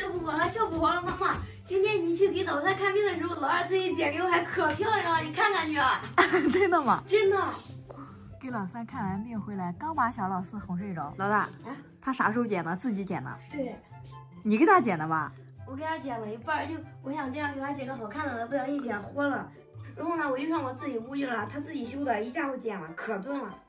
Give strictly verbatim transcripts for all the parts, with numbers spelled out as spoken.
笑不活了，笑不活了，妈妈。今天你去给早餐看病的时候，老二自己剪刘海可漂亮了，你看看去。 真的吗？ 真的。 给老三看完病回来，刚把小老四哄睡着。老大，啊、他啥时候剪的？自己剪的？ 对。 你给他剪的吧？ 我给他剪了一半，就我想这样给他剪个好看的呢，不小心剪豁了。然后呢，我又上我自己屋去了，他自己修的，一下午剪了，可准了。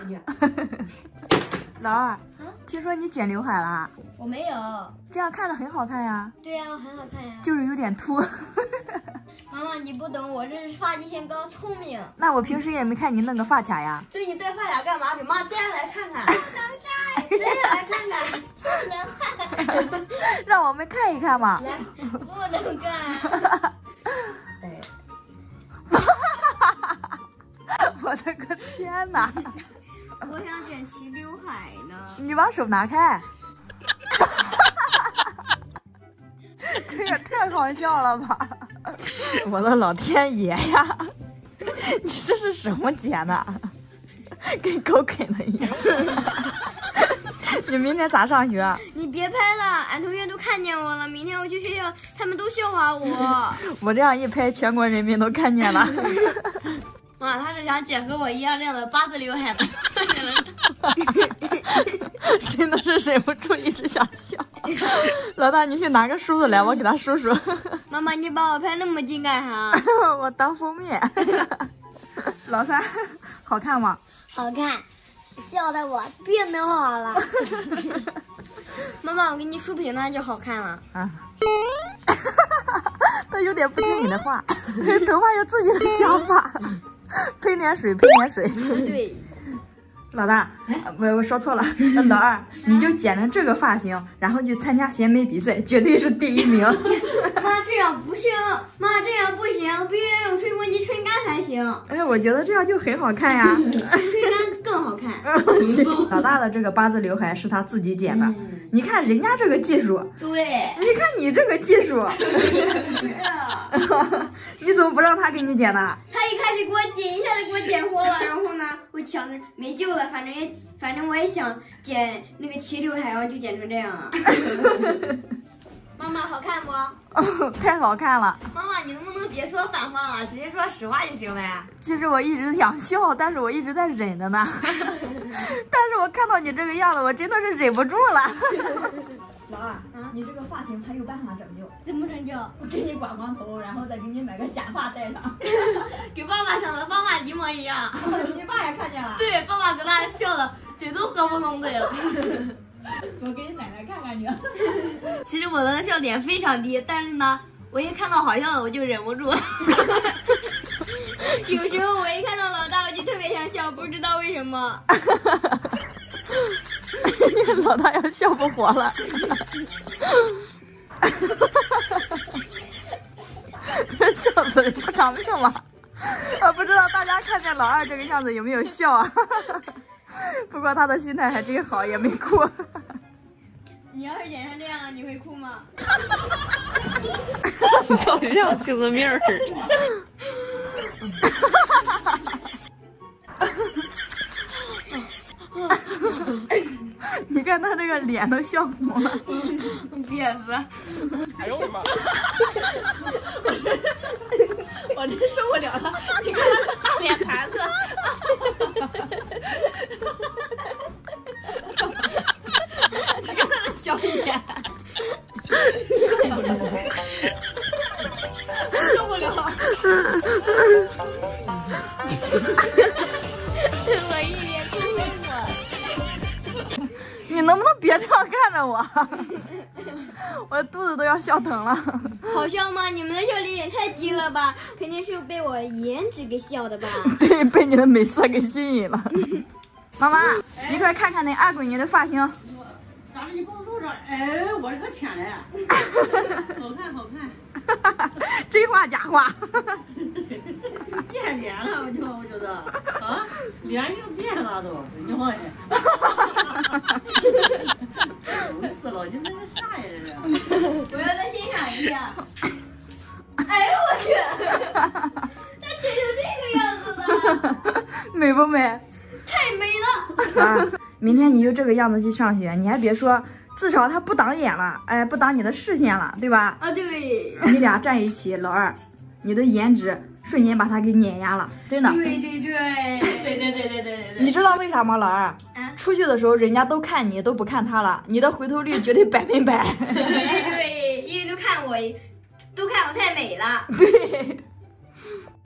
老二，嗯，听说你剪刘海了？ 我没有， 这样看着很好看呀。 对呀，我很好看呀。就是有点秃。 妈妈，你不懂，我这是发际线高，聪明。 那我平时也没看你弄个发卡呀。 对，你戴发卡干嘛？给妈摘下来看看。不能摘，摘下来看看。 不能看。 让我们看一看嘛。 来， 不能看。 哎。 我的个天哪！ 我想剪齐刘海呢。 你把手拿开。这也太好笑了吧！我的老天爷呀！你这是什么剪的？跟狗啃的一样。你明天咋上学？ 你别拍了，俺同学都看见我了。明天我去学校，他们都笑话我。 我这样一拍，全国人民都看见了。 妈，他是想剪和我一样这样的八字刘海的。 真的是忍不住一直想笑。老大，你去拿个梳子来，我给他梳梳。 妈妈，你把我拍那么近干啥？ 我当封面。老三，好看吗？ 好看，笑得我病都好了。妈妈，我给你梳平了就好看了。啊。 他有点不听你的话，头发有自己的想法。喷点水，喷点水。 对。 老大，不，我说错了。老二，你就剪成这个发型，然后去参加选美比赛，绝对是第一名。 妈，这样不行，妈这样不行，必须要用吹风机吹干才行。 哎，我觉得这样就很好看呀。 吹干更好看。 老大的这个八字刘海是他自己剪的，嗯、你看人家这个技术。 对。 你看你这个技术。 是啊。 你怎么不让他给你剪呢？ 他一开始给我剪，一下子给我剪豁了，然后呢，我想着没救了。反正也，反正我也想剪那个齐刘海，然后就剪成这样了。妈妈，好看不？ 哦，太好看了。 妈妈，你能不能别说反话了，直接说实话就行了呀？ 其实我一直想笑，但是我一直在忍着呢。但是我看到你这个样子，我真的是忍不住了。 老二，啊，你这个发型还有办法拯救？ 怎么拯救？ 我给你刮光头，然后再给你买个假发戴上，跟爸爸想的方法一模一样。 你爸也看见了？ 对，爸爸搁那笑的，嘴都合不拢嘴了。 我给你奶奶看看你。 其实我的笑点非常低，但是呢，我一看到好笑的我就忍不住。 有时候我一看到老大，我就特别想笑，不知道为什么。 老大要笑不活了。这笑死人不偿命吗？我不知道大家看见老二这个样子有没有笑啊？不过他的心态还真好，也没哭。 你要是剪成这样了，你会哭吗？ 就像精神病儿。 你看他这个脸都笑红了， 憋死！哎呦我的妈！我真受不了了！你看他的大脸盘子，你看他的小脸，受不了了！ 我一脸哭我。 你能不能别这样看着我？我肚子都要笑疼了。 好笑吗？你们的笑点也太低了吧！肯定是被我颜值给笑的吧？ 对，被你的美色给吸引了。妈妈，你快看看那二闺女的发型。 咋的？你帮我瞅瞅？哎，我的个天嘞！好看，好看。 真话假话？ 变脸了，我就我觉得啊，脸又变了都，你看呀。愁死了，你那是啥呀这是？ 我要再欣赏一下。哎呦我去！他剪成这个样子了， 美不美？ 太美了！ 啊，明天你就这个样子去上学，你还别说， 至少他不挡眼了，哎，不挡你的视线了，对吧？ 啊，对， 你俩站一起，老二，你的颜值瞬间把他给碾压了，真的。 对对对， 对对对对对对对。 你知道为啥吗，老二？ 啊， 出去的时候人家都看你，都不看他了，你的回头率绝对百分百。 对对对，因为都看我，都看我太美了。 对。